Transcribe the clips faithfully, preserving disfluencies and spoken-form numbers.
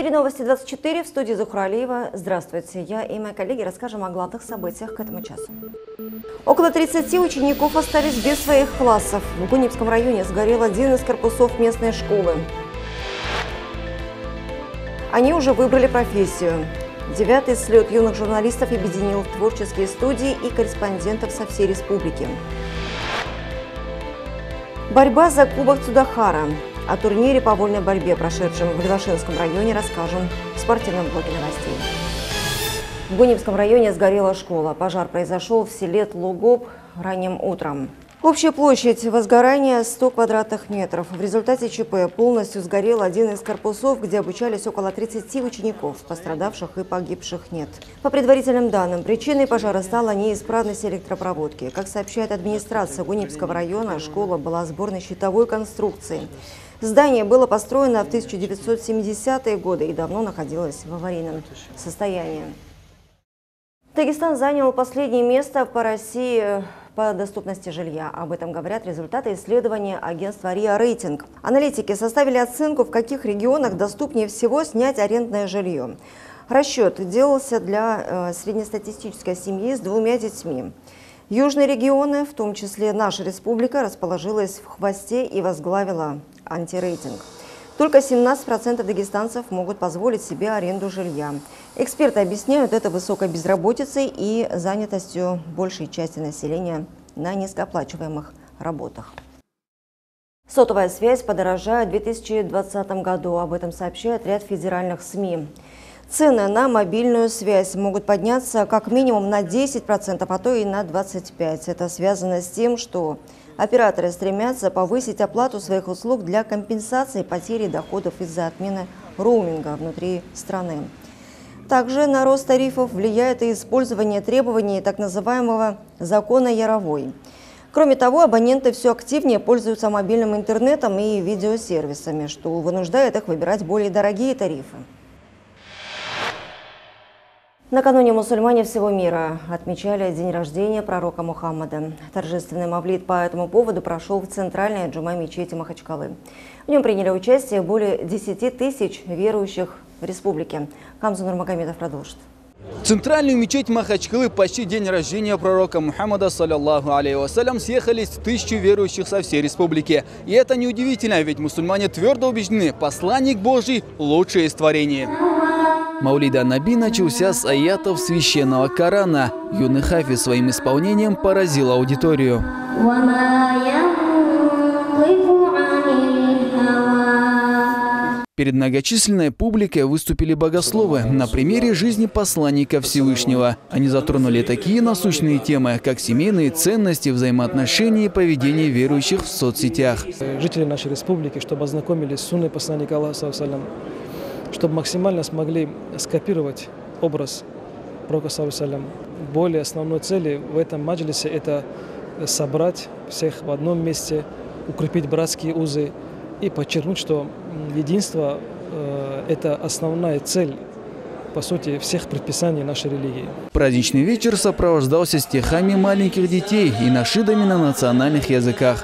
эфире новости двадцать четыре, в студии Зухра Алиева. Здравствуйте. Я и мои коллеги расскажем о главных событиях к этому часу. Около тридцати учеников остались без своих классов. В Гунипском районе сгорел один из корпусов местной школы. Они уже выбрали профессию. Девятый слет юных журналистов объединил творческие студии и корреспондентов со всей республики. Борьба за Кубок Цудахара. О турнире по вольной борьбе, прошедшем в Левашинском районе, расскажем в спортивном блоке новостей. В Гунипском районе сгорела школа. Пожар произошел в селе Тлугоп ранним утром. Общая площадь возгорания сто квадратных метров. В результате ЧП полностью сгорел один из корпусов, где обучались около тридцати учеников. Пострадавших и погибших нет. По предварительным данным, причиной пожара стала неисправность электропроводки. Как сообщает администрация Гунипского района, школа была сборной щитовой конструкции. Здание было построено в тысяча девятьсот семидесятые годы и давно находилось в аварийном состоянии. Дагестан занял последнее место по России по доступности жилья. Об этом говорят результаты исследования агентства РИА Рейтинг. Аналитики составили оценку, в каких регионах доступнее всего снять арендное жилье. Расчет делался для э, среднестатистической семьи с двумя детьми. Южные регионы, в том числе наша республика, расположилась в хвосте и возглавила антирейтинг. Только семнадцать процентов дагестанцев могут позволить себе аренду жилья. Эксперты объясняют это высокой безработицей и занятостью большей части населения на низкооплачиваемых работах. Сотовая связь подорожает в две тысячи двадцатом году. Об этом сообщает ряд федеральных СМИ. Цены на мобильную связь могут подняться как минимум на десять процентов, а то и на двадцать пять процентов. Это связано с тем, что операторы стремятся повысить оплату своих услуг для компенсации потери доходов из-за отмены роуминга внутри страны. Также на рост тарифов влияет и использование требований так называемого закона Яровой. Кроме того, абоненты все активнее пользуются мобильным интернетом и видеосервисами, что вынуждает их выбирать более дорогие тарифы. Накануне мусульмане всего мира отмечали день рождения пророка Мухаммада. Торжественный мавлид по этому поводу прошел в центральной джума мечети Махачкалы. В нем приняли участие более десяти тысяч верующих в республике. Камза Нурмагомедов продолжит. В центральную мечеть Махачкалы почти день рождения пророка Мухаммада, саллаллаху алейхи вассалям, съехались тысячи верующих со всей республики. И это неудивительно, ведь мусульмане твердо убеждены, посланник Божий – лучшее из творений. Маулид ан-Наби начался с аятов священного Корана. Юный хафиз своим исполнением поразил аудиторию. Перед многочисленной публикой выступили богословы на примере жизни посланника Всевышнего. Они затронули такие насущные темы, как семейные ценности, взаимоотношения и поведение верующих в соцсетях. Жители нашей республики, чтобы ознакомились с сунной посланника Аллаха, чтобы максимально смогли скопировать образ пророка, более основной цели в этом маджлисе – это собрать всех в одном месте, укрепить братские узы и подчеркнуть, что единство э, – это основная цель, по сути, всех предписаний нашей религии. Праздничный вечер сопровождался стихами маленьких детей и нашидами на национальных языках.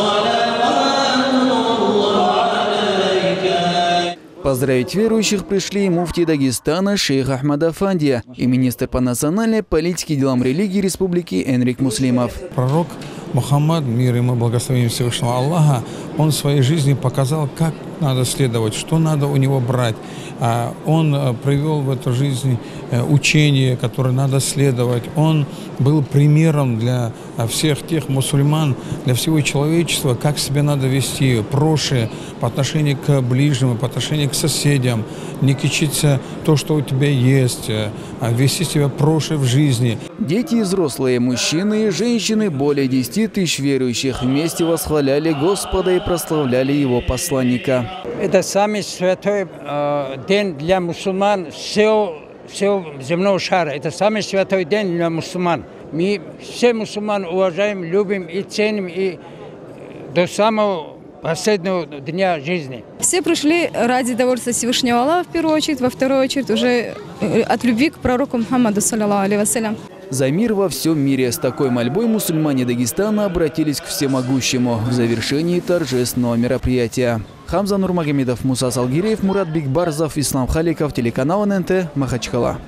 Поздравить верующих пришли и муфтий Дагестана шейх Ахмад Афандия и министр по национальной политике и делам религии республики Энрик Муслимов. Пророк Мухаммад, мир ему, благословение Всевышнего Аллаха, он в своей жизни показал, как надо следовать, что надо у него брать. Он привел в эту жизнь учение, которое надо следовать. Он был примером для всех тех мусульман, для всего человечества, как себя надо вести, проще по отношению к ближним, по отношению к соседям, не кичиться то, что у тебя есть, а вести себя проще в жизни. Дети и взрослые, мужчины и женщины, более десяти тысяч верующих вместе восхваляли Господа и прославляли Его посланника. Это самый святой э, день для мусульман всего, всего земного шара. Это самый святой день для мусульман. Мы все мусульман уважаем, любим и ценим и до самого последнего дня жизни. Все пришли ради довольства Всевышнего Аллаха в первую очередь, во вторую очередь уже от любви к пророку Мухаммаду, саллаллаху алейхи вассалям. За мир во всем мире. С такой мольбой мусульмане Дагестана обратились к всемогущему в завершении торжественного мероприятия. Хамза Нурмагомедов, Муса Салгиреев, Мурат Бигбарзов, Ислам Халиков, телеканал эн эн тэ, Махачкала.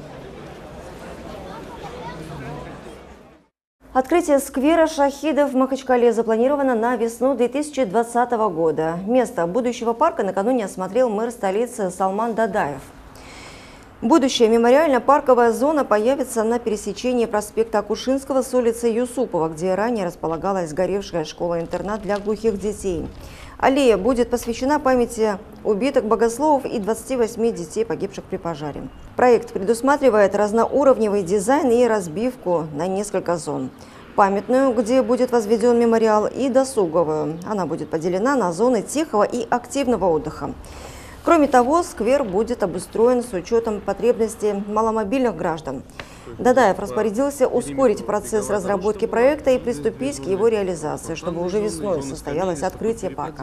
Открытие сквера шахидов в Махачкале запланировано на весну две тысячи двадцатого года. Место будущего парка накануне осмотрел мэр столицы Салман Дадаев. Будущая мемориально-парковая зона появится на пересечении проспекта Акушинского с улицы Юсупова, где ранее располагалась сгоревшая школа-интернат для глухих детей. Аллея будет посвящена памяти убитых богословов и двадцати восьми детей, погибших при пожаре. Проект предусматривает разноуровневый дизайн и разбивку на несколько зон. Памятную, где будет возведен мемориал, и досуговую. Она будет поделена на зоны тихого и активного отдыха. Кроме того, сквер будет обустроен с учетом потребностей маломобильных граждан. Дадаев распорядился ускорить процесс разработки проекта и приступить к его реализации, чтобы уже весной состоялось открытие парка.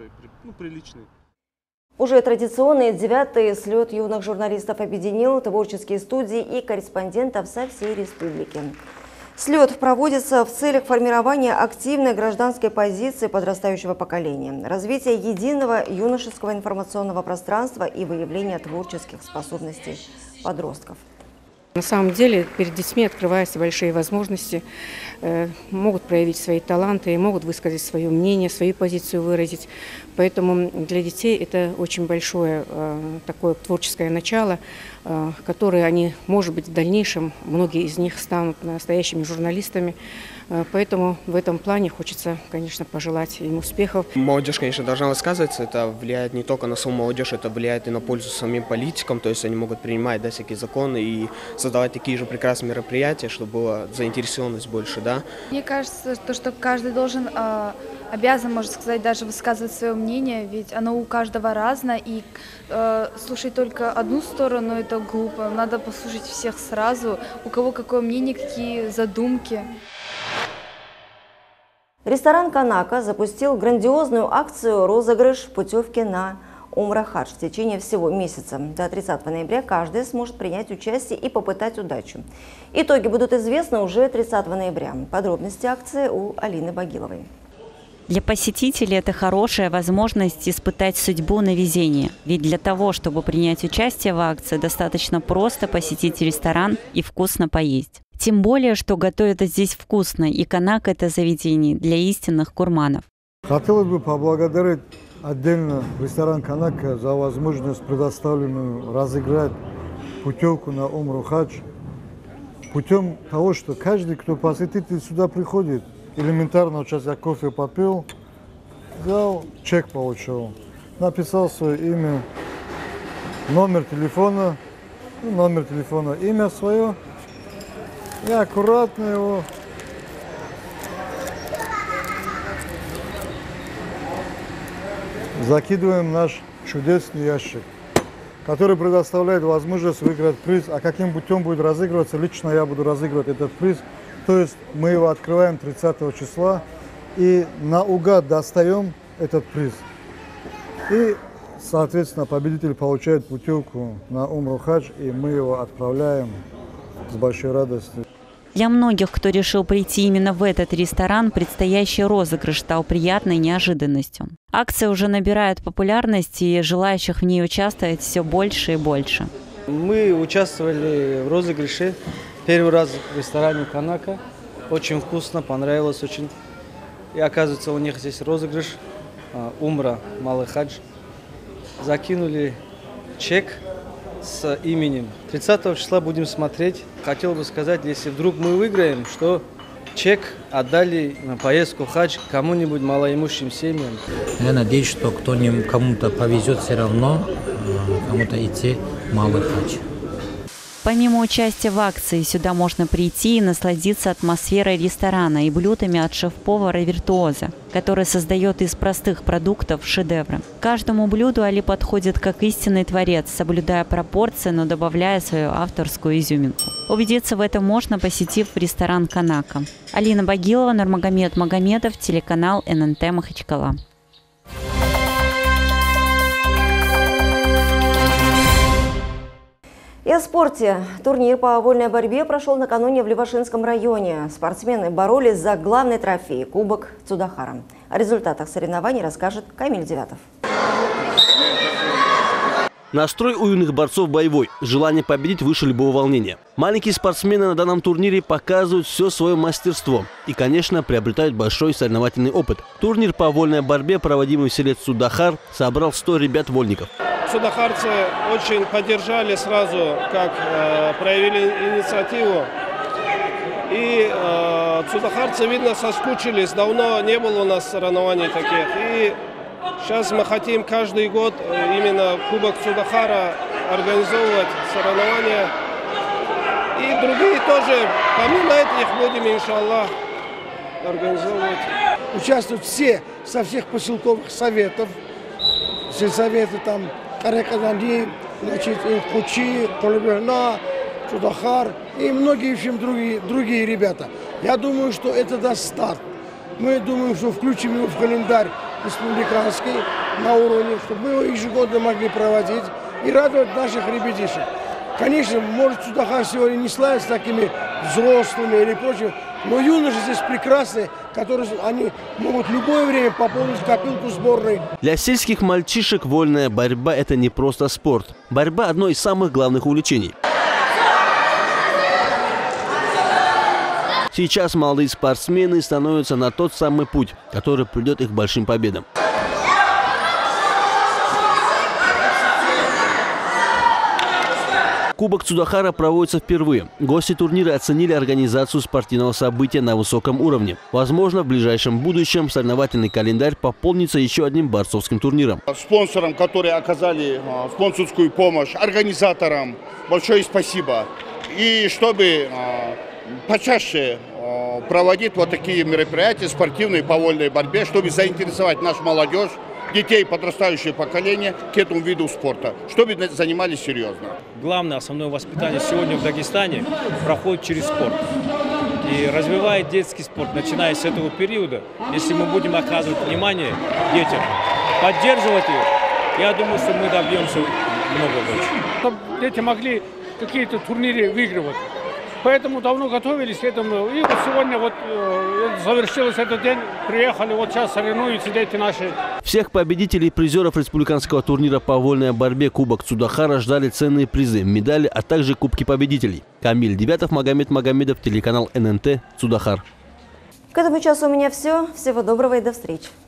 Уже традиционный девятый слет юных журналистов объединил творческие студии и корреспондентов со всей республики. Слет проводится в целях формирования активной гражданской позиции подрастающего поколения, развития единого юношеского информационного пространства и выявления творческих способностей подростков. На самом деле перед детьми открываются большие возможности, э, могут проявить свои таланты, могут высказать свое мнение, свою позицию выразить. Поэтому для детей это очень большое э, такое творческое начало, э, которое они, может быть, в дальнейшем, многие из них станут настоящими журналистами. Э, поэтому в этом плане хочется, конечно, пожелать им успехов. Молодежь, конечно, должна высказываться. Это влияет не только на саму молодежь, это влияет и на пользу самим политикам. То есть они могут принимать, да, всякие законы и создавать такие же прекрасные мероприятия, чтобы была заинтересованность больше, да. Мне кажется, то, что каждый должен, э, обязан, можно сказать, даже высказывать свое мнение, ведь оно у каждого разное, и э, слушать только одну сторону – это глупо. Надо послушать всех сразу, у кого какое мнение, какие задумки. Ресторан «Канака» запустил грандиозную акцию «Розыгрыш путевки на Умра-Хадж». В течение всего месяца до тридцатого ноября каждый сможет принять участие и попытать удачу. Итоги будут известны уже тридцатого ноября. Подробности акции у Алины Багиловой. Для посетителей это хорошая возможность испытать судьбу на везение. Ведь для того, чтобы принять участие в акции, достаточно просто посетить ресторан и вкусно поесть. Тем более, что готовят здесь вкусно, и «Канака» – это заведение для истинных гурманов. Хотелось бы поблагодарить отдельно ресторан «Канака» за возможность, предоставленную разыграть путевку на Умру-Хадж. Путем того, что каждый, кто посетитель сюда приходит, элементарно, вот сейчас я кофе попил, взял, чек получил, написал свое имя, номер телефона, номер телефона, имя свое, и аккуратно его закидываем в наш чудесный ящик, который предоставляет возможность выиграть приз. А каким путем будет разыгрываться, лично я буду разыгрывать этот приз. То есть мы его открываем тридцатого числа и наугад достаем этот приз. И, соответственно, победитель получает путевку на Умру-Хадж, и мы его отправляем с большой радостью. Для многих, кто решил прийти именно в этот ресторан, предстоящий розыгрыш стал приятной неожиданностью. Акция уже набирает популярность, и желающих в ней участвовать все больше и больше. Мы участвовали в розыгрыше первый раз в ресторане «Канака». Очень вкусно, понравилось очень. И оказывается, у них здесь розыгрыш «Умра Малый Хадж». Закинули чек с именем. тридцатого числа будем смотреть. Хотел бы сказать, если вдруг мы выиграем, что чек отдали на поездку в хадж кому-нибудь малоимущим семьям. Я надеюсь, что кто-нибудь, кому-то повезет все равно, кому-то идти в Малый Хадж. Помимо участия в акции, сюда можно прийти и насладиться атмосферой ресторана и блюдами от шеф-повара-виртуоза, который создает из простых продуктов шедевры. К каждому блюду Али подходит как истинный творец, соблюдая пропорции, но добавляя свою авторскую изюминку. Убедиться в этом можно, посетив ресторан «Канака». Алина Багилова, Нурмагомед Магомедов, телеканал эн эн тэ Махачкала. И о спорте. Турнир по вольной борьбе прошел накануне в Левашинском районе. Спортсмены боролись за главный трофей – Кубок Цудахара. О результатах соревнований расскажет Камиль Девятов. Настрой у юных борцов боевой. Желание победить выше любого волнения. Маленькие спортсмены на данном турнире показывают все свое мастерство. И, конечно, приобретают большой соревновательный опыт. Турнир по вольной борьбе, проводимый в селе Цудахар, собрал сто ребят-вольников. Цудахарцы очень поддержали сразу, как э, проявили инициативу. И э, цудахарцы, видно, соскучились. Давно не было у нас соревнований таких. И сейчас мы хотим каждый год именно Кубок Цудахара организовывать соревнования. И другие тоже, помимо этих, будем, иншаллах, организовывать. Участвуют все со всех поселковых советов. Сельсоветы там, Каракадани, значит, Кучи, Колыберна, Цудахар и многие, в общем, другие, другие ребята. Я думаю, что это даст старт. Мы думаем, что включим его в календарь республиканский на уровне, чтобы мы его ежегодно могли проводить и радовать наших ребятишек. Конечно, может, Цудахар сегодня не славится такими взрослыми или прочим, но юноши здесь прекрасные, которые они могут в любое время пополнить копилку сборной. Для сельских мальчишек вольная борьба – это не просто спорт. Борьба – одно из самых главных увлечений. Сейчас молодые спортсмены становятся на тот самый путь, который придет их к большим победам. Кубок Цудахара проводится впервые. Гости турнира оценили организацию спортивного события на высоком уровне. Возможно, в ближайшем будущем соревновательный календарь пополнится еще одним борцовским турниром. Спонсорам, которые оказали спонсорскую помощь, организаторам большое спасибо. И чтобы почаще проводить вот такие мероприятия спортивные по вольной борьбе, чтобы заинтересовать нашу молодежь, детей, подрастающее поколение к этому виду спорта, чтобы занимались серьезно. Главное, основное воспитание сегодня в Дагестане проходит через спорт. И развивает детский спорт, начиная с этого периода. Если мы будем оказывать внимание детям, поддерживать их, я думаю, что мы добьемся много больше. Чтобы дети могли какие-то турниры выигрывать. Поэтому давно готовились к этому. И вот сегодня вот э, завершился этот день. Приехали, вот сейчас соревнуются дети наши. Всех победителей и призеров республиканского турнира по вольной борьбе Кубок Цудахара ждали ценные призы, медали, а также кубки победителей. Камиль Девятов, Магомед Магомедов, телеканал эн эн тэ, Цудахар. К этому часу у меня все. Всего доброго и до встречи.